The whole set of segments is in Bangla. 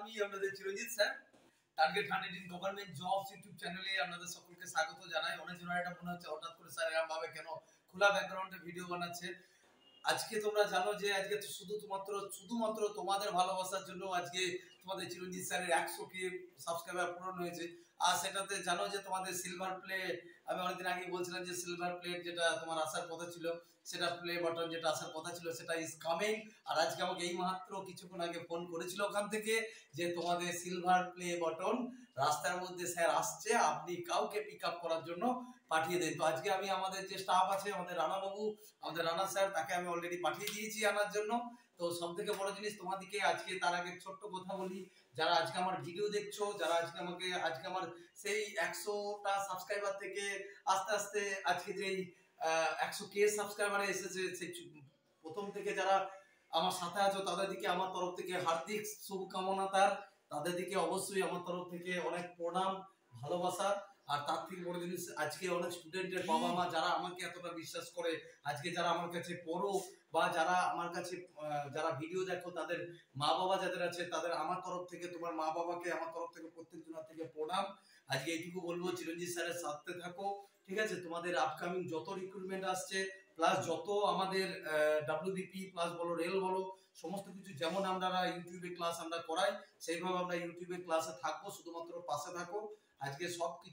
আমি আপনাদের Chiranjit sir target 100 in government jobs YouTube চ্যানেলে আপনাদের সকলকে স্বাগত জানাই। অনেক জনের এটা মনে হচ্ছে হঠাৎ করে স্যার এরকম ভাবে কেন খোলা ব্যাকগ্রাউন্ডে ভিডিও বানাচ্ছে। আজকে তোমরা জানো যে আজকে শুধুমাত্র তোমাদের ভালোবাসার জন্য আজকে তোমাদের চিরঞ্জিত স্যারের 100 কে সাবস্ক্রাইবার পূরণ হয়েছে। আর সেটাতে জানো যে তোমাদের সিলভার প্লে, আমি অনেকদিন আগে বলছিলাম যে সিলভার প্লেট যেটা তোমার আসার কথা ছিল, সেটা প্লে বাটন যেটা আসার কথা ছিল সেটা ইজ কামিং। আর আজকে আমাকে এই মাত্র কিছুক্ষণ আগে ফোন করেছিল ওখান থেকে যে তোমাদের সিলভার প্লে বাটন রাস্তার মধ্যে স্যার আসছে, আপনি কাউকে পিক আপ করার জন্য পাঠিয়ে দেন। তো আজকে আমি আমাদের যে স্টাফ আছে, আমাদের রানা বাবু, আমাদের রানা স্যার, তাকে আমি অলরেডি পাঠিয়ে দিয়েছি আনার জন্য। তো সব থেকে বড় জিনিস তোমাদেরকে আজকে, তার আগে ছোট্ট কথা বলি, যারা আজকে আমার ভিডিও দেখছো, যারা আজকে আমার সেই 100টা সাবস্ক্রাইবার থেকে আস্তে আস্তে আজকে যেই 100K সাবস্ক্রাইবার এসেছে, সেই প্রথম থেকে যারা আমার সাথে আছো তাদের দিকে আমার তরফ থেকে হার্দিক শুভকামনা, তাদের দিকে অবশ্যই আমার তরফ থেকে অনেক প্রণাম, ভালোবাসা। আর তার থেকে বড় জিনিস, আজকে অনেক স্টুডেন্টের বাবা মা যারা আমাকে এতটা বিশ্বাস করে, আজকে যারা আমার কাছে পড়ো বা যারা আমার কাছে যারা ভিডিও দেখো, তাদের মা বাবা যাদের আছে, তাদের আমার তরফ থেকে, তোমার মা বাবাকে আমার তরফ থেকে প্রত্যেকজনের থেকে প্রণাম। আজকে এইটুকু বলবো, চিরঞ্জিত স্যারের সাথে থাকো, ঠিক আছে? তোমাদের আপকামিং যত রিক্রুটমেন্ট আসছে, প্লাস যত আমাদের WBP প্লাস বলো, রেল বলো, সমস্ত কিছু যেমন আমরা ইউটিউবে ক্লাস আমরা করাই, সেইভাবে আমরা ইউটিউবে ক্লাসে থাকবো, শুধুমাত্র পাশে থাকো। আজকে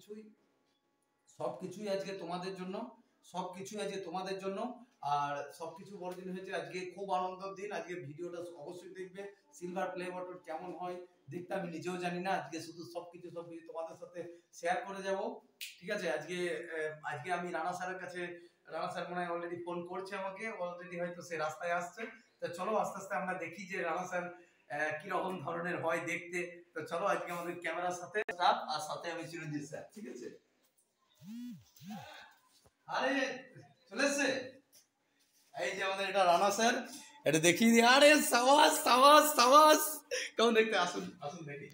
সবকিছুই আজকে তোমাদের জন্য, সবকিছুই আজকে তোমাদের জন্য। আর সবকিছু বড় দিন হয়েছে আজকে, খুব আনন্দের দিন। আজকে ভিডিওটা অবশ্যই দেখবে, সিলভার প্লে বাটন কেমন হয় দেখতে আমি নিজেও জানি না, আজকে শুধু সবকিছু তোমাদের সাথে শেয়ার করে যাব, ঠিক আছে? আজকে আমি রানা স্যারের কাছে, রানা স্যার মনে হয় অলরেডি ফোন করছে আমাকে, অলরেডি হয়তো সে রাস্তায় আসছে। তো চলো আস্তে আস্তে আমরা দেখি যে রানা স্যার কিরকম ধরনের হয় দেখতে। তো চলো আজকে আমাদের ক্যামেরার সাথে আর সাথে আমি চিরঞ্জিত স্যার, ঠিক আছে? আরে চলে এসছে, এই যে আমাদের এটা রানা স্যার, এটা দেখিয়ে দিই। আরে সাবাস সাবাস সাবাস, কেমন দেখতে, আসুন আসুন দেখি।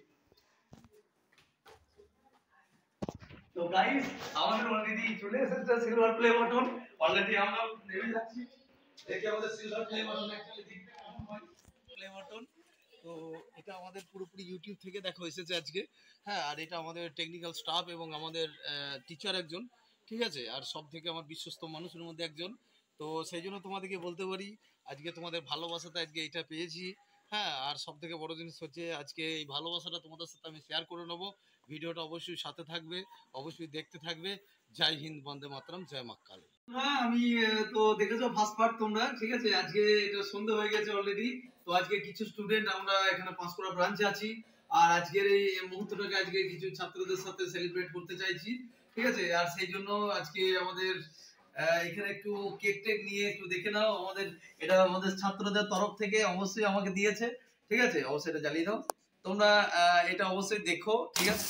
তো গাইস, আমাদের অলরেডি চলে এসেছে সিলভার প্লে বাটন, অলরেডি আমরা নেমে যাচ্ছি। দেখি আমাদের সিলভার প্লে বাটন অ্যাকচুয়ালি দেখতে কেমন হয়, প্লে বাটন। তো এটা আমাদের পুরোপুরি ইউটিউব থেকে দেখা এসেছে আজকে, হ্যাঁ। আর এটা আমাদের টেকনিক্যাল স্টাফ এবং আমাদের টিচার একজন, ঠিক আছে? আর সব থেকে আমার বিশ্বস্ত মানুষের মধ্যে একজন। তো সেই জন্য তোমাদেরকে বলতে পারি, আজকে তোমাদের ভালোবাসাতে আজকে এটা পেয়েছি, হ্যাঁ। আর সব থেকে বড় জিনিস হচ্ছে আজকে এই ভালোবাসাটা তোমাদের সাথে আমি শেয়ার করে নেবো। ভিডিওটা অবশ্যই সাথে থাকবে, অবশ্যই দেখতে থাকবে। জয় হিন্দ, বন্দে মাতরম, জয় মা কালী। আমি তো দেখেছো ফার্স্ট পার্ট তোমরা, ঠিক আছে? আজকে এটা সন্ধ্যা হয়ে গেছে অলরেডি। তো আজকে কিছু স্টুডেন্ট আমরা এখানে পাঁশকুড়া ব্রাঞ্চে আছি, আর আজকের এই মুহূর্তটাকে আজকে কিছু ছাত্রদের সাথে সেলিব্রেট করতে চাইছি, ঠিক আছে? আর সেই জন্য আজকে আমাদের এখানে একটু কেক টেক নিয়ে একটু দেখে নাও। এটা আমাদের ছাত্রদের তরফ থেকে অবশ্যই আমাকে দিয়েছে, ঠিক আছে? অবশ্যই এটা জ্বালিয়ে দাও তোমরা, এটা অবশ্যই দেখো, ঠিক আছে?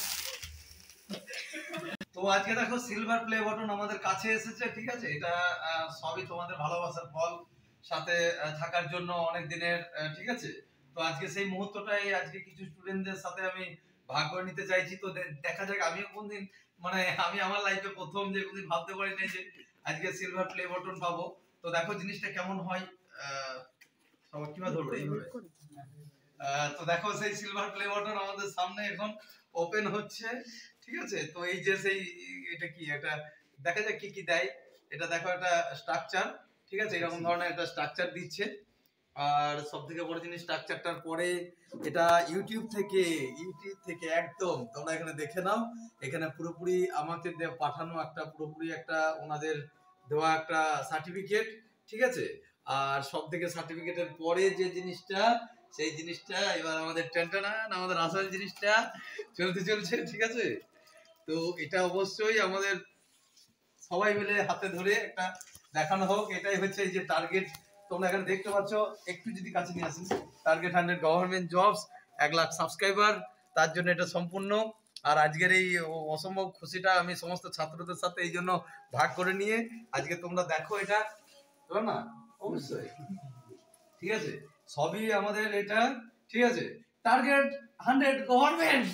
তো আজকে দেখো সিলভার প্লে বাটন আমাদের কাছে এসেছে, ঠিক আছে? এটা সবই তোমাদের ভালোবাসার ফল, সাথে থাকার জন্য অনেক দিনের, ঠিক আছে? তো আজকে সেই মুহূর্তটাই আজকে কিছু স্টুডেন্টদের সাথে আমি ভাগ করে নিতে চাইছি। তো দেখা যাক, আমিও কোনদিন, মানে আমি আমার লাইফে প্রথম যে কোনদিন ভাবতে পারিনি যে আজকে সিলভার প্লে বাটন পাবো। তো দেখো জিনিসটা কেমন হয়, সবাই কিভাবে ধরবে এইভাবে। তো দেখো সেই সিলভার প্লে বাটন আমাদের সামনে এখন ওপেন হচ্ছে, ঠিক আছে? তো এই যে সেই, এটা কি, এটা দেখা যাক কি কি দেয়। এটা দেখো, একটা স্ট্রাকচার, ঠিক আছে? এরকম ধরনের একটা স্ট্রাকচার দিচ্ছে। আর সব থেকে বড় জিনিস, স্ট্রাকচারটার পরে এটা ইউটিউব থেকে একদম তোমরা এখানে দেখে নাও। এখানে পুরোপুরি আমাকে পাঠানো একটা, পুরোপুরি একটা ওনাদের দেওয়া একটা সার্টিফিকেট, ঠিক আছে? আর সব থেকে সার্টিফিকেটের পরে যে জিনিসটা, সেই জিনিসটা এবার আমাদের আমাদের আসল জিনিসটা চলছে, ঠিক আছে? তো এটা অবশ্যই আমাদের সবাই মিলে হাতে ধরে একটা দেখানো হোক। এটাই হচ্ছে এই যে টার্গেট, তোমরা এখানে দেখতে পাচ্ছ, একটু যদি কাছে নিয়ে আসিস, target 100 government jobs, 1 lakh subscriber, তার জন্য এটা সম্পূর্ণ। আর আজকের এই অসম্ভব খুশিটা আমি সমস্ত ছাত্রদের সাথে এই জন্য ভাগ করে নিয়ে আজকে তোমরা দেখো এটা, না? অবশ্যই, ঠিক আছে? সবই আমাদের এটা, ঠিক আছে? Target 100 government.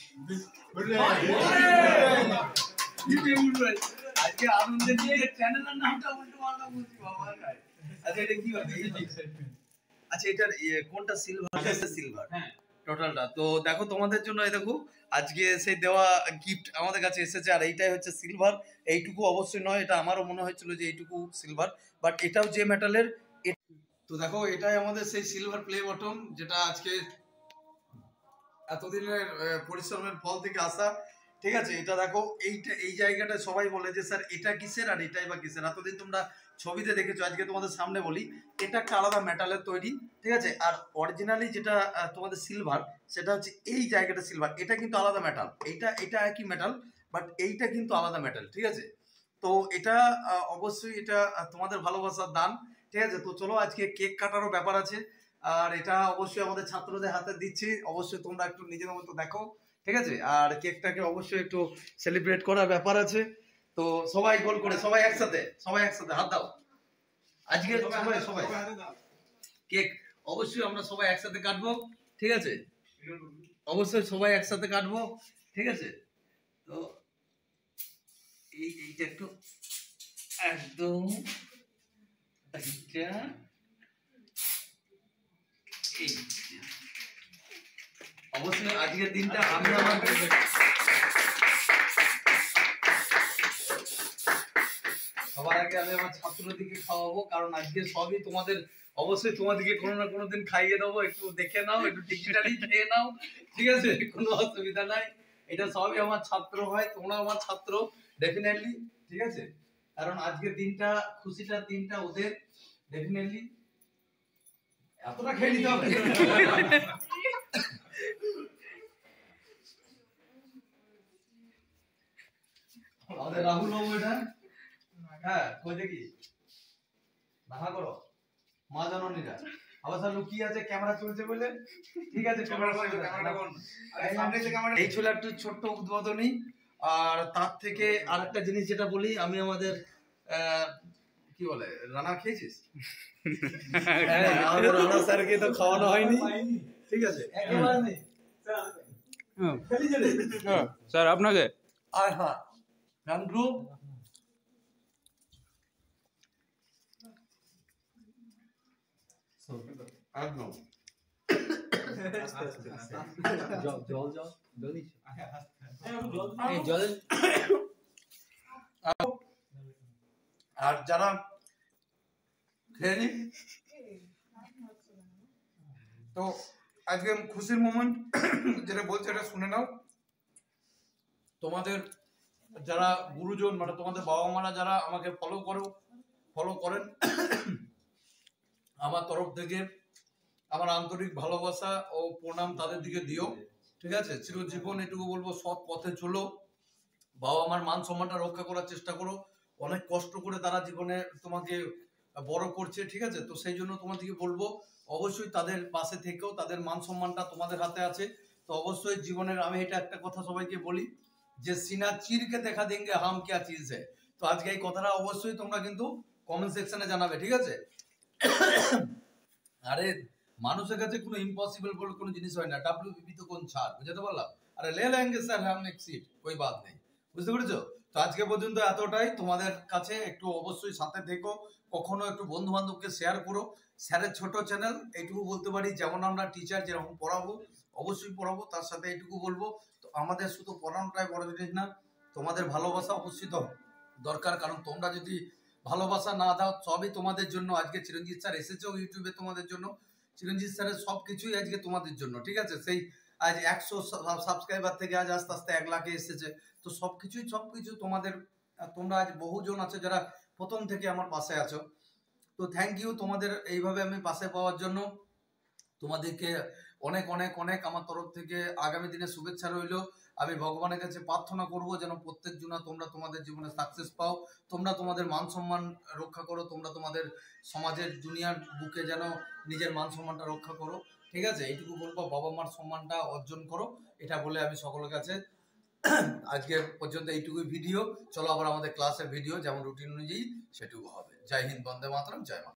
আজকে আনন্দের নিয়ে চ্যানেলের নামটা উল্টো পাল্টা বলছি বাবা। আচ্ছা এটা কি হবে? আচ্ছা এটার কোনটা সিলভার? সিলভার, হ্যাঁ। টোটালটা। তো দেখো তোমাদের জন্য এই দেখো আজকে সেই দেওয়া গিফট আমাদের কাছে এসেছে, আর এইটাই হচ্ছে সিলভার। এইটুকু অবশ্যই নয়, এটা আমারও মনে হয়েছিল যে এইটুকু সিলভার, বাট এটাও যে মেটালের। তো দেখো এটাই আমাদের সেই সিলভার প্লে বটন, যেটা আজকে এতদিনের পরিশ্রমের ফল থেকে আসা। ঠিক আছে, এটা দেখো এইটা এই জায়গাটা সবাই বলে যে স্যার এটা কিসের আর এটাই বা কিসের। এতদিন তোমরা ছবিতে দেখেছো, আজকে তোমাদের সামনে বলি এটা একটা আলাদা মেটালের তৈরি। ঠিক আছে, আর অরিজিনালি যেটা তোমাদের সিলভার, সেটা হচ্ছে এই জায়গাটা সিলভার, এটা কিন্তু আলাদা মেটাল। এইটা এটা একই মেটাল, বাট এইটা কিন্তু আলাদা মেটাল। ঠিক আছে, তো এটা অবশ্যই এটা তোমাদের ভালোবাসার দান। ঠিক আছে, তো চলো আজকে কেক কাটারও ব্যাপার আছে, আর এটা অবশ্যই আমাদের ছাত্রদের হাতে দিচ্ছি, অবশ্যই তোমরা একটু নিজের মতো দেখো। ঠিক আছে, আর কেকটাকে অবশ্যই একটু সেলিব্রেট করার ব্যাপার আছে। তো সবাই গোল করে, সবাই একসাথে হাত দাও। আজকে সবাই সবাই কেক অবশ্যই আমরা সবাই একসাথে কাটবো। ঠিক আছে, অবশ্যই সবাই একসাথে কাটবো। ঠিক আছে, তো এইটা একটু একদম এইটা অবশ্যই আজকের দিনটা আমি আমার সবার আগে আমি আমার ছাত্রদিকে খাওয়াবো, কারণ আজকে সবই তোমাদের, অবশ্যই তোমাদেরকে কোনো না কোনো দিন খাইয়ে দেবো। একটু দেখে নাও, একটু ডিজিটালি খেয়ে নাও। ঠিক আছে, কোনো অসুবিধা নাই। এটা সবই আমার ছাত্র হয়, তোমরা আমার ছাত্র ডেফিনেটলি। ঠিক আছে, কারণ আজকের দিনটা খুশিটার দিনটা ওদের ডেফিনেটলি। এতটা খেয়ে নিতে হবে? আমাদের রাহুল বাবু এটা, হ্যাঁ কই দেখি দেখা করো মা জননীরা। আবার স্যার লুকিয়ে আছে, ক্যামেরা চলছে বলে। ঠিক আছে, এই ছিল একটু ছোট্ট উদ্বোধনী। আর তার থেকে আরেকটা জিনিস যেটা বলি, আমি আমাদের কি বলে, রানা খেয়েছিস? আমাদের রানা স্যারকে তো খাওয়ানো হয়নি। ঠিক আছে, স্যার আপনাকে আর হ্যাঁ গান গ্রুপ একদম আর যারা খেয়েনি, তো আজকে খুশির মোমেন্ট যেটা বলছে এটা শুনে নাও। তোমাদের যারা গুরুজন, মানে তোমাদের বাবা মারা যারা আমাকে ফলো করেন, আমার তরফ থেকে আমার আন্তরিক ভালোবাসা ও প্রণাম তাদের দিকে দিও। ঠিক আছে, চিরজীবন এটুকু বলবো, সৎ পথে চলো, বাবা মার মান সম্মানটা রক্ষা করার চেষ্টা করো। অনেক কষ্ট করে তারা জীবনে তোমাকে বড় করছে। ঠিক আছে, তো সেই জন্য তোমাদেরকে বলবো অবশ্যই তাদের পাশে থেকেও, তাদের মান সম্মানটা তোমাদের হাতে আছে। তো অবশ্যই জীবনের আমি এটা একটা কথা সবাইকে বলি যে সিনা চিরকে দেখা দেंगे হাম क्या चीज है। তো আজকে এই কথাটা অবশ্যই তোমরা কিন্তু কমেন্ট সেকশনে জানাবে। ঠিক আছে, আরে মানুষের কাছে কোনো ইম্পসিবল বলে কোনো জিনিস হয় না। ডাব্লিউবিপি তো কোন ছাড়, বুঝতে পারলাম। আরে লে লেঙ্গে স্যার হাম নেক্সট সিট, কোই বাত নেই। বুঝতে পেরেছো? তো আজকে পর্যন্ত এতটাই। তোমাদের কাছে একটু অবশ্যই সাথে থেকো, কখনো একটু বন্ধু বান্ধবকে শেয়ার করো। স্যারের ছোট চ্যানেল, এইটুকু বলতে পারি, যেমন আমরা টিচার যেরকম পড়াবো অবশ্যই পড়াবো, তার সাথে এইটুকু বলবো তো আমাদের শুধু পড়ানোটাই বড় জিনিস না, তোমাদের ভালোবাসা অবশ্যই দরকার। কারণ তোমরা যদি ভালোবাসা না দাও, সবই তোমাদের জন্য। আজকে চিরঞ্জিত স্যার এসেছেও ইউটিউবে তোমাদের জন্য, চিরঞ্জিত স্যারের সবকিছুই আজকে তোমাদের জন্য। ঠিক আছে, সেই আজ 100 সাবস্ক্রাইবার থেকে আজ আস্তে আস্তে 1 লাখে এসেছে। তো সবকিছু তোমাদের। তোমরা আজ বহুজন আছে যারা প্রথম থেকে আমার পাশে আছো। তো থ্যাংক ইউ তোমাদের এইভাবে আমি পাশে পাওয়ার জন্য। তোমাদেরকে অনেক অনেক অনেক আমার তরফ থেকে আগামী দিনে শুভেচ্ছা রইল। আমি ভগবানের কাছে প্রার্থনা করব যেন প্রত্যেক জনা তোমরা তোমাদের জীবনে সাকসেস পাও, তোমরা তোমাদের মান সম্মান রক্ষা করো, তোমরা তোমাদের সমাজের দুনিয়ার বুকে যেন নিজের মান সম্মানটা রক্ষা করো। ঠিক আছে, এইটুকু বলবো, বাবা মার সম্মানটা অর্জন করো, এটা বলে আমি সকলের কাছে আজকে পর্যন্ত এইটুকুই ভিডিও। চলো আবার আমাদের ক্লাসের ভিডিও যেমন রুটিন অনুযায়ী সেটুকু হবে। জয় হিন্দ, বন্দে মাতরম, জয় মা।